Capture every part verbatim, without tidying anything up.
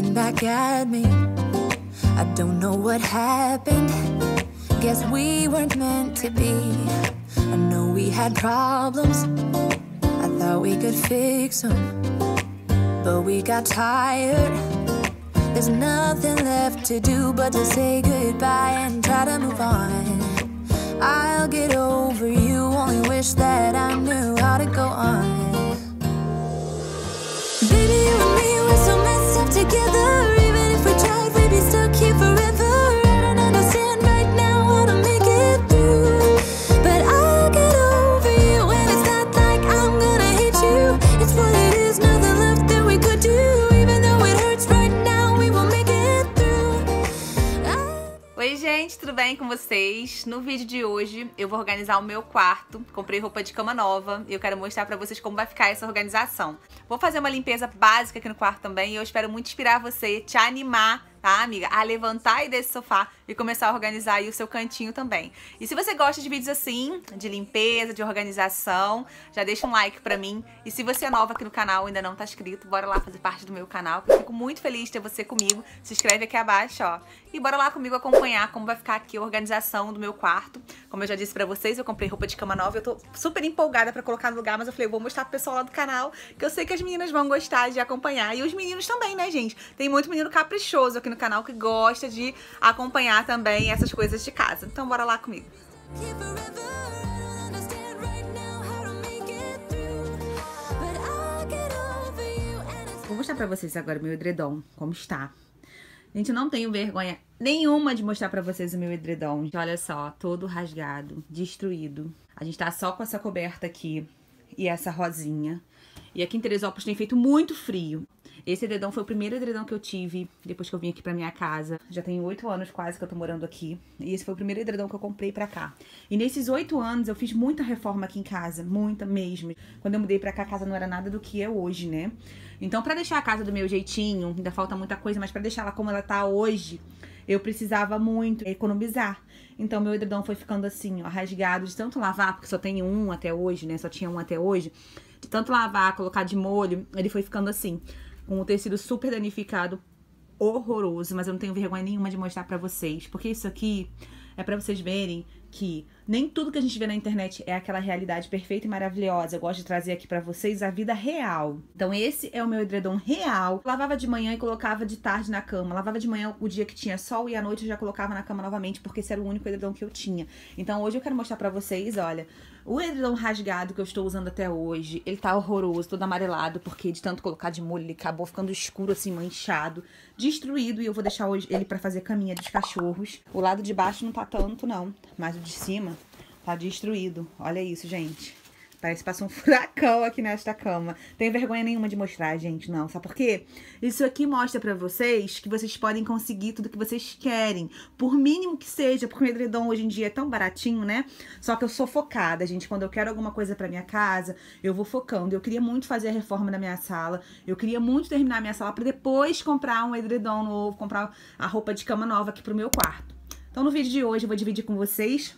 looking back at me. I don't know what happened. Guess we weren't meant to be. I know we had problems. I thought we could fix them, but we got tired. There's nothing left to do but to say goodbye and try to move on. I'll get over you, only wish that I knew how to go on. Baby, you and me, we're so messed up together. Even if we tried, we'd be stuck here forever. I don't understand right now how to make it through, but I'll get over you, and it's not like I'm gonna hate you. It's what it is, nothing left that we could do. Even though it hurts right now, we will make it through. Oi gente, tudo bem com vocês? No vídeo de hoje eu vou organizar o meu quarto. Comprei roupa de cama nova e eu quero mostrar pra vocês como vai ficar essa organização. Vou fazer uma limpeza básica aqui no quarto também e eu espero muito inspirar você, te animar, tá, amiga? A levantar aí desse sofá e começar a organizar aí o seu cantinho também. E se você gosta de vídeos assim, de limpeza, de organização, já deixa um like pra mim. E se você é nova aqui no canal e ainda não tá inscrito, bora lá fazer parte do meu canal, que eu fico muito feliz de ter você comigo. Se inscreve aqui abaixo, ó. E bora lá comigo acompanhar como vai ficar aqui a organização do meu quarto. Como eu já disse pra vocês, eu comprei roupa de cama nova, eu tô super empolgada pra colocar no lugar, mas eu falei, eu vou mostrar pro pessoal lá do canal, que eu sei que as meninas vão gostar de acompanhar. E os meninos também, né, gente? Tem muito menino caprichoso aqui no canal que gosta de acompanhar também essas coisas de casa. Então bora lá comigo. Vou mostrar pra vocês agora o meu edredom, como está. Gente, eu não tenho vergonha nenhuma de mostrar pra vocês o meu edredom. Olha só, todo rasgado, destruído. A gente tá só com essa coberta aqui e essa rosinha. E aqui em Teresópolis tem feito muito frio. Esse edredom foi o primeiro edredom que eu tive depois que eu vim aqui pra minha casa. Já tem oito anos quase que eu tô morando aqui. E esse foi o primeiro edredom que eu comprei pra cá. E nesses oito anos eu fiz muita reforma aqui em casa. Muita mesmo. Quando eu mudei pra cá, a casa não era nada do que é hoje, né? Então pra deixar a casa do meu jeitinho, ainda falta muita coisa, mas pra deixar ela como ela tá hoje, eu precisava muito economizar. Então meu edredom foi ficando assim, ó, rasgado de tanto lavar, porque só tem um até hoje, né? Só tinha um até hoje. De tanto lavar, colocar de molho, ele foi ficando assim, com o tecido super danificado, horroroso, mas eu não tenho vergonha nenhuma de mostrar pra vocês, porque isso aqui é pra vocês verem que nem tudo que a gente vê na internet é aquela realidade perfeita e maravilhosa. Eu gosto de trazer aqui pra vocês a vida real. Então esse é o meu edredom real. Lavava de manhã e colocava de tarde na cama. Lavava de manhã o dia que tinha sol e à noite eu já colocava na cama novamente, porque esse era o único edredom que eu tinha. Então hoje eu quero mostrar pra vocês, olha, o edredom rasgado que eu estou usando até hoje, ele tá horroroso, todo amarelado, porque de tanto colocar de molho ele acabou ficando escuro assim, manchado, destruído, e eu vou deixar hoje ele pra fazer caminha dos cachorros. O lado de baixo não tá tanto não, mas o de cima tá destruído. Olha isso, gente. Parece que passou um furacão aqui nesta cama. Tem vergonha nenhuma de mostrar, gente, não. Sabe por quê? Isso aqui mostra pra vocês que vocês podem conseguir tudo que vocês querem. Por mínimo que seja, porque o edredom hoje em dia é tão baratinho, né? Só que eu sou focada, gente. Quando eu quero alguma coisa pra minha casa, eu vou focando. Eu queria muito fazer a reforma na minha sala. Eu queria muito terminar a minha sala pra depois comprar um edredom novo, comprar a roupa de cama nova aqui pro meu quarto. Então, no vídeo de hoje, eu vou dividir com vocês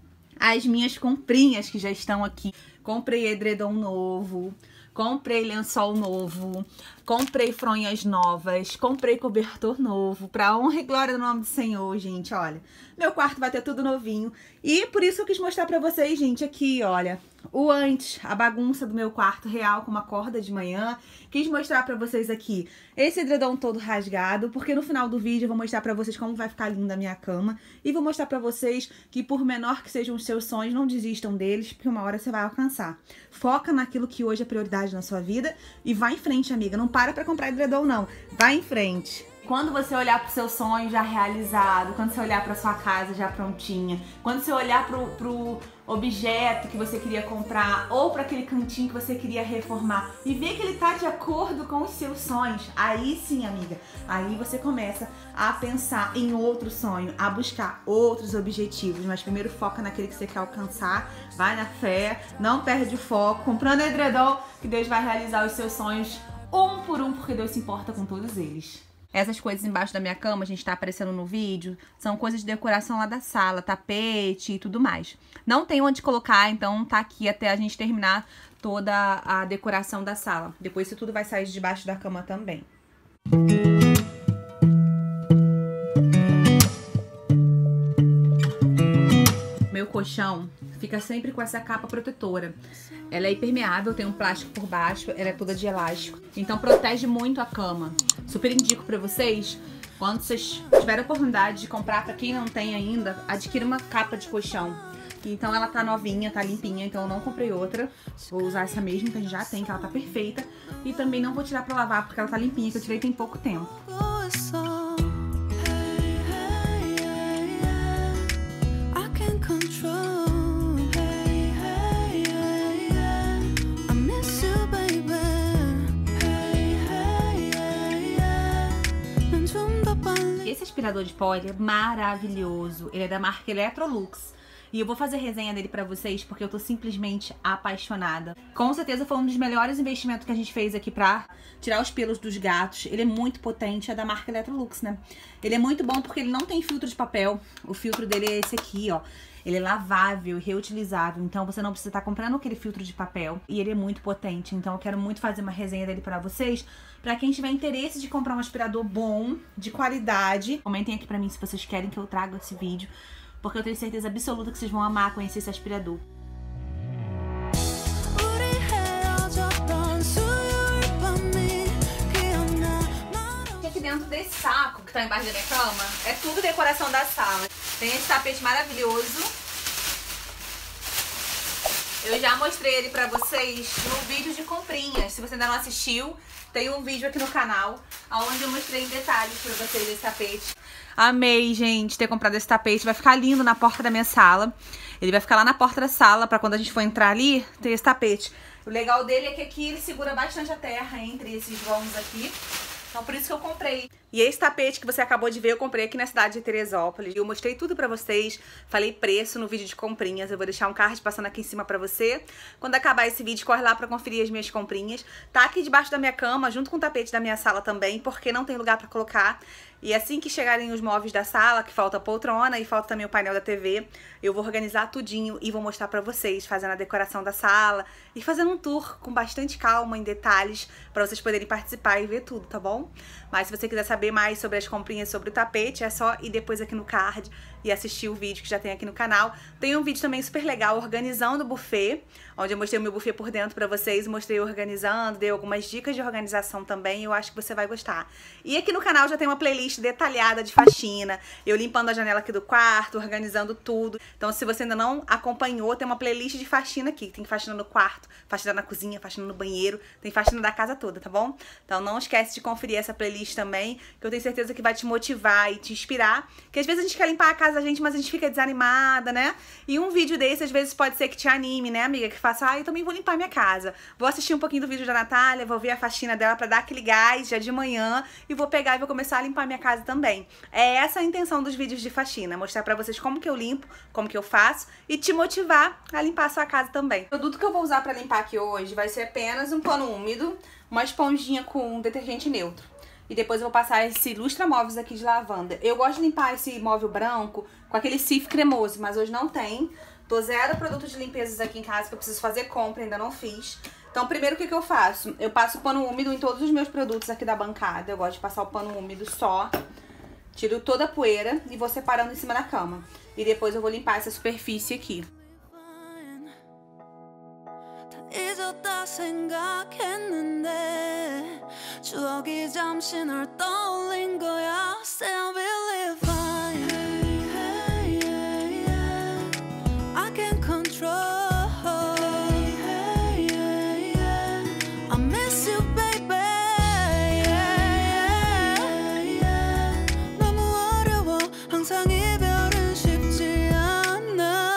as minhas comprinhas que já estão aqui. Comprei edredom novo, comprei lençol novo, comprei fronhas novas, comprei cobertor novo, pra honra e glória do nome do Senhor, gente, olha. Meu quarto vai ter tudo novinho e por isso eu quis mostrar pra vocês, gente, aqui, olha, o antes, a bagunça do meu quarto real com uma corda de manhã. Quis mostrar pra vocês aqui esse edredom todo rasgado, porque no final do vídeo eu vou mostrar pra vocês como vai ficar linda a minha cama. E vou mostrar pra vocês que por menor que sejam os seus sonhos, não desistam deles, porque uma hora você vai alcançar. Foca naquilo que hoje é prioridade na sua vida e vai em frente, amiga. Não para pra comprar edredom, não. Vai em frente. Quando você olhar pro seu sonho já realizado, quando você olhar pra sua casa já prontinha, quando você olhar pro, pro objeto que você queria comprar ou para aquele cantinho que você queria reformar e ver que ele tá de acordo com os seus sonhos, aí sim, amiga, aí você começa a pensar em outro sonho, a buscar outros objetivos, mas primeiro foca naquele que você quer alcançar, vai na fé, não perde o foco, comprando edredom que Deus vai realizar os seus sonhos um por um, porque Deus se importa com todos eles. Essas coisas embaixo da minha cama, a gente tá aparecendo no vídeo, são coisas de decoração lá da sala, tapete e tudo mais. Não tem onde colocar, então tá aqui até a gente terminar toda a decoração da sala. Depois isso tudo vai sair de debaixo da cama também. colchão fica sempre com essa capa protetora. Ela é impermeável, tem um plástico por baixo, ela é toda de elástico. Então protege muito a cama. Super indico pra vocês, quando vocês tiverem a oportunidade de comprar, pra quem não tem ainda, adquira uma capa de colchão. Então ela tá novinha, tá limpinha, então eu não comprei outra. Vou usar essa mesma que a gente já tem, que ela tá perfeita. E também não vou tirar pra lavar, porque ela tá limpinha, que eu tirei tem pouco tempo. Esse aspirador de pó é maravilhoso, ele é da marca Electrolux. E eu vou fazer resenha dele pra vocês porque eu tô simplesmente apaixonada. Com certeza foi um dos melhores investimentos que a gente fez aqui pra tirar os pelos dos gatos. Ele é muito potente, é da marca Electrolux, né? Ele é muito bom porque ele não tem filtro de papel. O filtro dele é esse aqui, ó. Ele é lavável e reutilizável, então você não precisa estar comprando aquele filtro de papel. E ele é muito potente, então eu quero muito fazer uma resenha dele pra vocês. Pra quem tiver interesse de comprar um aspirador bom, de qualidade, comentem aqui pra mim se vocês querem que eu traga esse vídeo, porque eu tenho certeza absoluta que vocês vão amar conhecer esse aspirador. E aqui dentro desse saco que tá embaixo da minha cama, é tudo decoração da sala. Tem esse tapete maravilhoso. Eu já mostrei ele pra vocês no vídeo de comprinhas. Se você ainda não assistiu, tem um vídeo aqui no canal onde eu mostrei em detalhes pra vocês esse tapete. Amei, gente, ter comprado esse tapete. Vai ficar lindo na porta da minha sala. Ele vai ficar lá na porta da sala pra quando a gente for entrar ali, ter esse tapete. O legal dele é que aqui ele segura bastante a terra entre esses vãos aqui. Então por isso que eu comprei. E esse tapete que você acabou de ver, eu comprei aqui na cidade de Teresópolis. Eu mostrei tudo pra vocês, falei preço no vídeo de comprinhas. Eu vou deixar um card passando aqui em cima pra você. Quando acabar esse vídeo, corre lá pra conferir as minhas comprinhas. Tá aqui debaixo da minha cama, junto com o tapete da minha sala também, porque não tem lugar pra colocar. E assim que chegarem os móveis da sala, que falta a poltrona e falta também o painel da T V, eu vou organizar tudinho e vou mostrar pra vocês, fazendo a decoração da sala e fazendo um tour com bastante calma, em detalhes, pra vocês poderem participar e ver tudo, tá bom? Mas se você quiser saber mais sobre as comprinhas, sobre o tapete, é só ir depois aqui no card e assistir o vídeo que já tem aqui no canal. Tem um vídeo também super legal organizando o buffet, onde eu mostrei o meu buffet por dentro pra vocês, mostrei organizando, dei algumas dicas de organização também, eu acho que você vai gostar. E aqui no canal já tem uma playlist detalhada de faxina, eu limpando a janela aqui do quarto, organizando tudo. Então se você ainda não acompanhou, tem uma playlist de faxina aqui, tem faxina no quarto, faxina na cozinha, faxina no banheiro, tem faxina da casa toda, tá bom? Então não esquece de conferir essa playlist também, que eu tenho certeza que vai te motivar e te inspirar, que às vezes a gente quer limpar a casa da gente, mas a gente fica desanimada, né? E um vídeo desse às vezes pode ser que te anime, né, amiga? Que faça, ah, eu também vou limpar minha casa. Vou assistir um pouquinho do vídeo da Natália, vou ver a faxina dela pra dar aquele gás já de manhã e vou pegar e vou começar a limpar minha casa também. É essa a intenção dos vídeos de faxina, mostrar pra vocês como que eu limpo, como que eu faço e te motivar a limpar a sua casa também. O produto que eu vou usar pra limpar aqui hoje vai ser apenas um pano úmido, uma esponjinha com detergente neutro. E depois eu vou passar esse lustra-móveis aqui de lavanda. Eu gosto de limpar esse móvel branco com aquele sif cremoso, mas hoje não tem. Tô zero produtos de limpezas aqui em casa, que eu preciso fazer compra, ainda não fiz. Então, primeiro, o que que eu faço? Eu passo o pano úmido em todos os meus produtos aqui da bancada. Eu gosto de passar o pano úmido só. Tiro toda a poeira e vou separando em cima da cama. E depois eu vou limpar essa superfície aqui. 잊었다 생각했는데 추억이 잠시 널 떠올린 거야. Still believe fine. Hey, hey, yeah. I can't control. Hey, hey, yeah. I miss you, baby. Yeah, yeah. 너무 어려워. 항상 이별은 쉽지 않아.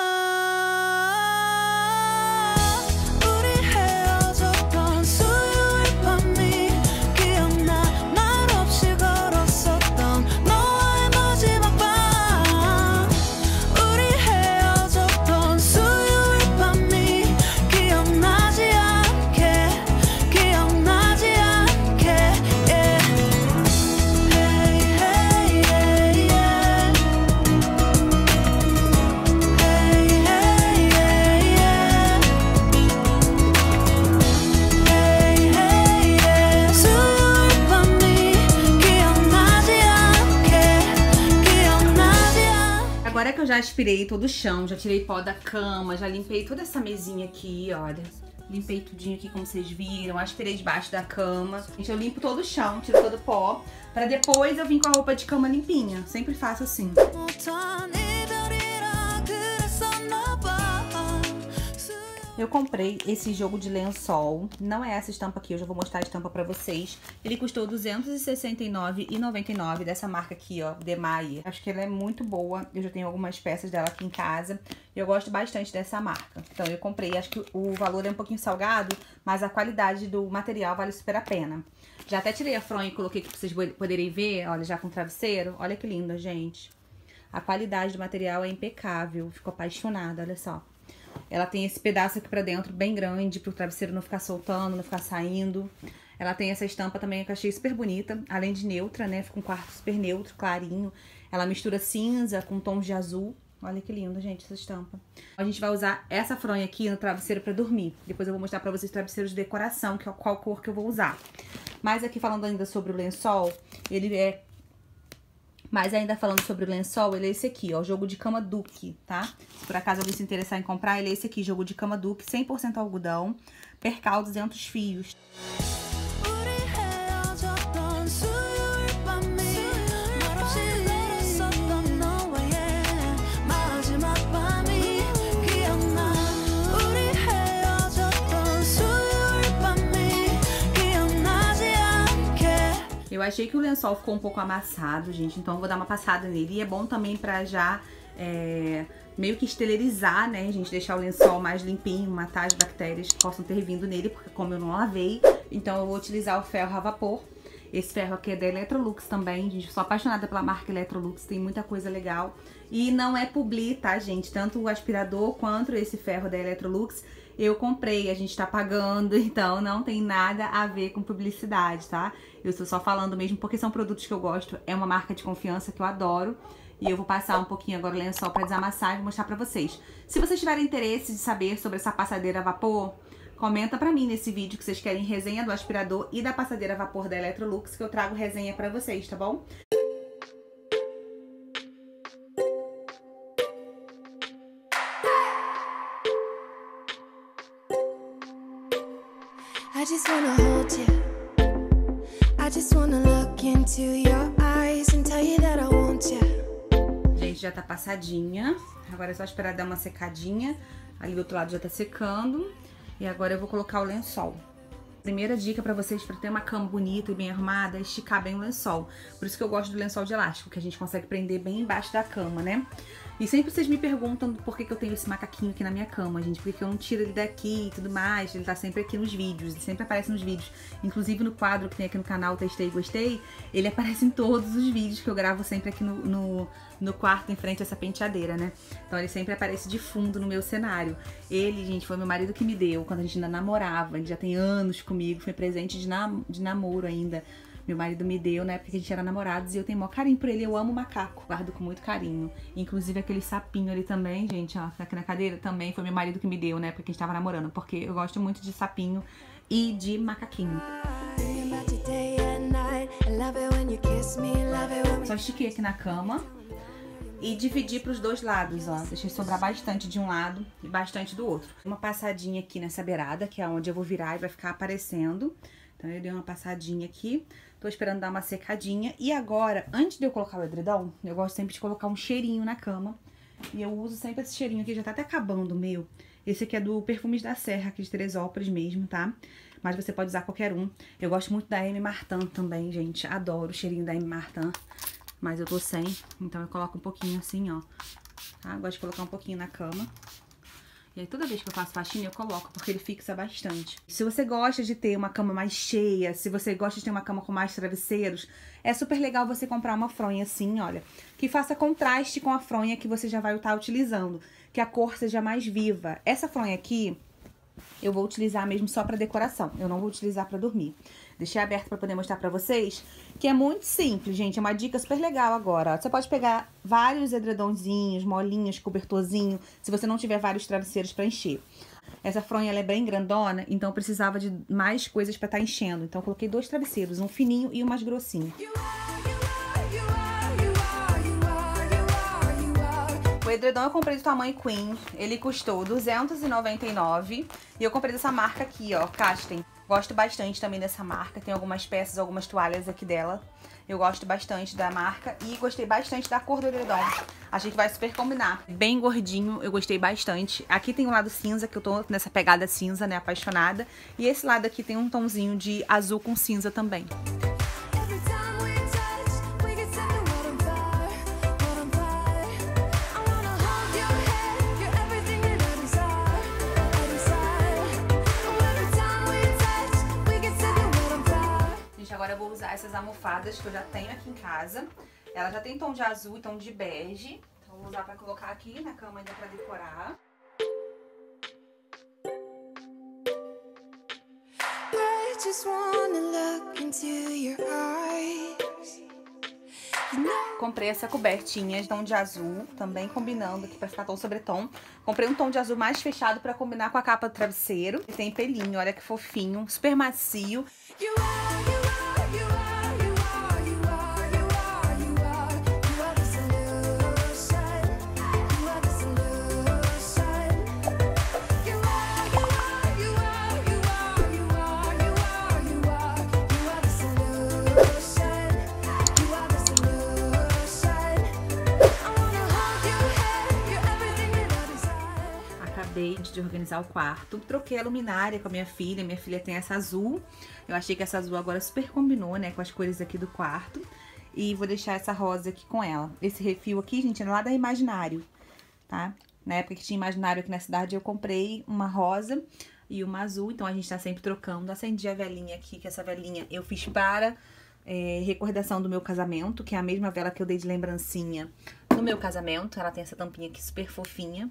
eu já aspirei todo o chão, já tirei pó da cama, já limpei toda essa mesinha aqui, olha. Limpei tudinho aqui, como vocês viram, aspirei debaixo da cama. Gente, eu limpo todo o chão, tiro todo o pó, pra depois eu vir com a roupa de cama limpinha. Sempre faço assim. Eu comprei esse jogo de lençol, não é essa estampa aqui, eu já vou mostrar a estampa pra vocês. Ele custou duzentos e sessenta e nove reais e noventa e nove centavos, dessa marca aqui, ó, Demae. Acho que ela é muito boa, eu já tenho algumas peças dela aqui em casa. Eu gosto bastante dessa marca. Então eu comprei, acho que o valor é um pouquinho salgado, mas a qualidade do material vale super a pena. Já até tirei a fronha e coloquei aqui pra vocês poderem ver, olha, já com travesseiro. Olha que linda, gente. A qualidade do material é impecável, fico apaixonada, olha só. Ela tem esse pedaço aqui pra dentro, bem grande, pro travesseiro não ficar soltando, não ficar saindo. Ela tem essa estampa também que eu achei super bonita, além de neutra, né? Fica um quarto super neutro, clarinho. Ela mistura cinza com tons de azul. Olha que lindo, gente, essa estampa. A gente vai usar essa fronha aqui no travesseiro pra dormir. Depois eu vou mostrar pra vocês travesseiros de decoração, que é qual cor que eu vou usar. Mas aqui falando ainda sobre o lençol, ele é... Mas ainda falando sobre o lençol, ele é esse aqui, ó, jogo de cama Duque, tá? Se por acaso alguém se interessar em comprar, ele é esse aqui, jogo de cama Duque, cem por cento algodão, percal duzentos fios. Eu achei que o lençol ficou um pouco amassado, gente, então eu vou dar uma passada nele. E é bom também pra já é, meio que esterilizar, né, gente, deixar o lençol mais limpinho, matar as bactérias que possam ter vindo nele, porque como eu não lavei, então eu vou utilizar o ferro a vapor. Esse ferro aqui é da Electrolux também, gente, sou apaixonada pela marca Electrolux, tem muita coisa legal. E não é publi, tá, gente, tanto o aspirador quanto esse ferro da Electrolux eu comprei, a gente tá pagando, então não tem nada a ver com publicidade, tá? Eu estou só falando mesmo porque são produtos que eu gosto, é uma marca de confiança que eu adoro. E eu vou passar um pouquinho agora o lençol pra desamassar e vou mostrar pra vocês. Se vocês tiverem interesse de saber sobre essa passadeira a vapor, comenta pra mim nesse vídeo que vocês querem resenha do aspirador e da passadeira a vapor da Electrolux, que eu trago resenha pra vocês, tá bom? I just wanna hold you. I just wanna look into your eyes and tell you that I want you. Gente, já tá passadinha. Agora é só esperar dar uma secadinha. Ali do outro lado já tá secando. E agora eu vou colocar o lençol. Primeira dica pra vocês, pra ter uma cama bonita e bem arrumada, é esticar bem o lençol. Por isso que eu gosto do lençol de elástico, que a gente consegue prender bem embaixo da cama, né? E sempre vocês me perguntam por que que eu tenho esse macaquinho aqui na minha cama, gente. Por que eu não tiro ele daqui e tudo mais. Ele tá sempre aqui nos vídeos, ele sempre aparece nos vídeos. Inclusive no quadro que tem aqui no canal Testei e Gostei, ele aparece em todos os vídeos que eu gravo sempre aqui no, no, no quarto, em frente a essa penteadeira, né? Então ele sempre aparece de fundo no meu cenário. Ele, gente, foi meu marido que me deu quando a gente ainda namorava. Ele já tem anos comigo, foi presente de, nam de namoro ainda. Meu marido me deu, né, porque a gente era namorados e eu tenho maior carinho por ele, eu amo macaco, guardo com muito carinho. Inclusive aquele sapinho ali também, gente, ó, aqui na cadeira, também foi meu marido que me deu, né, porque a gente tava namorando, porque eu gosto muito de sapinho e de macaquinho. Só estiquei aqui na cama e dividi pros dois lados, ó, deixei sobrar bastante de um lado e bastante do outro. Uma passadinha aqui nessa beirada, que é onde eu vou virar e vai ficar aparecendo. Então eu dei uma passadinha aqui, tô esperando dar uma secadinha. E agora, antes de eu colocar o edredom, eu gosto sempre de colocar um cheirinho na cama. E eu uso sempre esse cheirinho aqui, já tá até acabando o meu. Esse aqui é do Perfumes da Serra, aqui de Teresópolis mesmo, tá? Mas você pode usar qualquer um. Eu gosto muito da M. Martin também, gente. Adoro o cheirinho da M. Martin. Mas eu tô sem, então eu coloco um pouquinho assim, ó. Tá? Gosto de colocar um pouquinho na cama. E aí toda vez que eu faço faxina eu coloco, porque ele fixa bastante. Se você gosta de ter uma cama mais cheia, se você gosta de ter uma cama com mais travesseiros, é super legal você comprar uma fronha assim, olha, que faça contraste com a fronha que você já vai estar utilizando, que a cor seja mais viva. Essa fronha aqui, eu vou utilizar mesmo só pra decoração, eu não vou utilizar pra dormir. Deixei aberto pra poder mostrar pra vocês, que é muito simples, gente, é uma dica super legal agora, ó. Você pode pegar vários edredonzinhos, molinhos, cobertorzinho, se você não tiver vários travesseiros pra encher. Essa fronha, ela é bem grandona, então eu precisava de mais coisas pra estar enchendo. Então eu coloquei dois travesseiros, um fininho e um mais grossinho. O edredom eu comprei do tamanho Queen. Ele custou duzentos e noventa e nove reais. E eu comprei dessa marca aqui, ó, Casten. Gosto bastante também dessa marca. Tem algumas peças, algumas toalhas aqui dela. Eu gosto bastante da marca e gostei bastante da cor do edredom. Achei que vai super combinar. Bem gordinho, eu gostei bastante. Aqui tem o lado cinza, que eu tô nessa pegada cinza, né, apaixonada. E esse lado aqui tem um tomzinho de azul com cinza também. Agora eu vou usar essas almofadas que eu já tenho aqui em casa. Ela já tem tom de azul e tom de bege. Então eu vou usar pra colocar aqui na cama ainda pra decorar. I just wanna look into your eyes. Comprei essa cobertinha de tom de azul, também combinando aqui pra ficar tom sobre tom. Comprei um tom de azul mais fechado pra combinar com a capa do travesseiro. E tem pelinho, olha que fofinho, super macio. Antes de organizar o quarto, troquei a luminária com a minha filha. Minha filha tem essa azul. Eu achei que essa azul agora super combinou, né, com as cores aqui do quarto. E vou deixar essa rosa aqui com ela. Esse refil aqui, gente, é lá da Imaginário, tá? Na época que tinha Imaginário aqui na cidade, eu comprei uma rosa e uma azul. Então a gente tá sempre trocando. Acendi a velinha aqui, que essa velinha eu fiz para é, recordação do meu casamento, que é a mesma vela que eu dei de lembrancinha no meu casamento. Ela tem essa tampinha aqui super fofinha.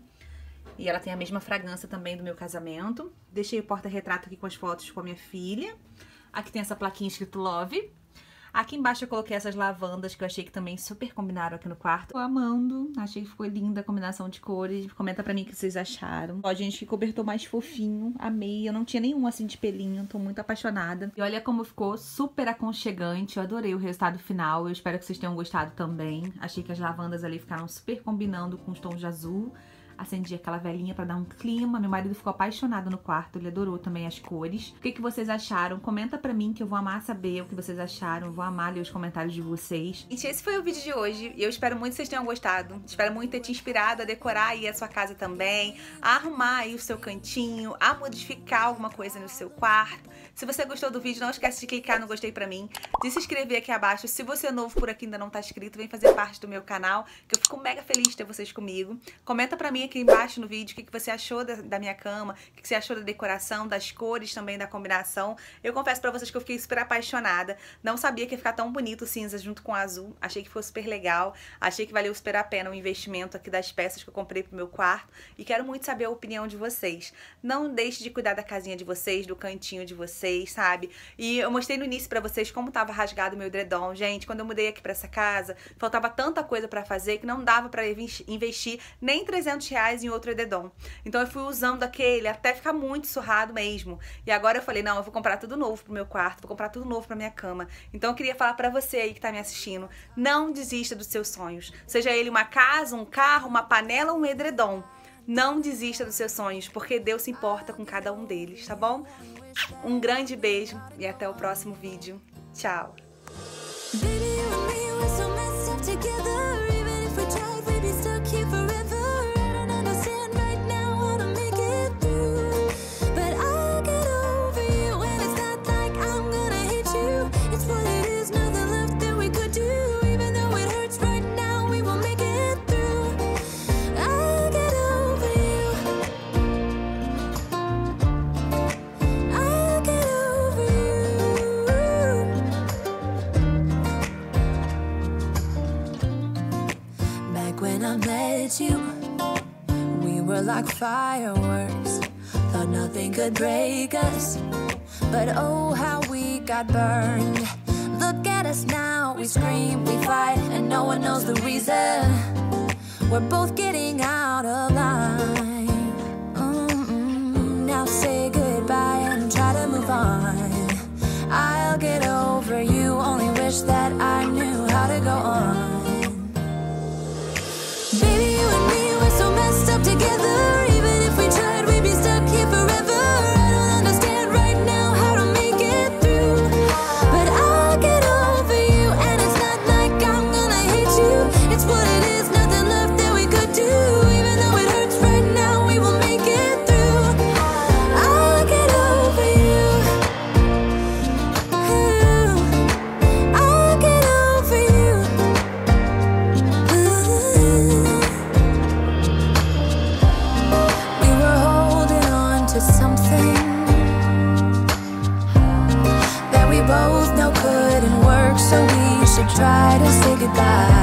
E ela tem a mesma fragrância também do meu casamento. Deixei o porta-retrato aqui com as fotos com a minha filha. Aqui tem essa plaquinha escrito Love. Aqui embaixo eu coloquei essas lavandas que eu achei que também super combinaram aqui no quarto. Tô amando. Achei que ficou linda a combinação de cores. Comenta pra mim o que vocês acharam. Ó, gente, que cobertor mais fofinho. Amei. Eu não tinha nenhum assim de pelinho. Tô muito apaixonada. E olha como ficou super aconchegante. Eu adorei o resultado final. Eu espero que vocês tenham gostado também. Achei que as lavandas ali ficaram super combinando com os tons de azul. Acendi aquela velinha pra dar um clima. Meu marido ficou apaixonado no quarto. Ele adorou também as cores. O que, que vocês acharam? Comenta pra mim que eu vou amar saber o que vocês acharam. Eu vou amar ler os comentários de vocês. Gente, esse foi o vídeo de hoje. E eu espero muito que vocês tenham gostado. Espero muito ter te inspirado a decorar aí a sua casa também. A arrumar aí o seu cantinho. A modificar alguma coisa no seu quarto. Se você gostou do vídeo, não esquece de clicar no gostei pra mim. De se inscrever aqui abaixo. Se você é novo por aqui e ainda não tá inscrito, vem fazer parte do meu canal. Que eu fico mega feliz de ter vocês comigo. Comenta pra mim aqui embaixo no vídeo o que, que você achou da, da minha cama, o que, que você achou da decoração, das cores também, da combinação. Eu confesso pra vocês que eu fiquei super apaixonada. Não sabia que ia ficar tão bonito o cinza junto com o azul. Achei que ficou super legal. Achei que valeu super a pena o investimento aqui das peças que eu comprei pro meu quarto. E quero muito saber a opinião de vocês. Não deixe de cuidar da casinha de vocês, do cantinho de vocês, sabe? E eu mostrei no início pra vocês como tava rasgado o meu edredom. Gente, quando eu mudei aqui pra essa casa, faltava tanta coisa pra fazer que não dava pra investir nem trezentos reais em outro edredom. Então eu fui usando aquele até ficar muito surrado mesmo. E agora eu falei, não, eu vou comprar tudo novo pro meu quarto, vou comprar tudo novo pra minha cama. Então eu queria falar pra você aí que tá me assistindo, não desista dos seus sonhos. Seja ele uma casa, um carro, uma panela ou um edredom. Não desista dos seus sonhos, porque Deus se importa com cada um deles, tá bom? Um grande beijo e até o próximo vídeo. Tchau! You, we were like fireworks, thought nothing could break us, but oh how we got burned. Look at us now, we scream, we fight, and no one knows the reason. We're both getting out of line. Mm-mm. Now say goodbye and try to move on. I'll get over you, only wish that I knew how to go on. Baby, you and me goodbye.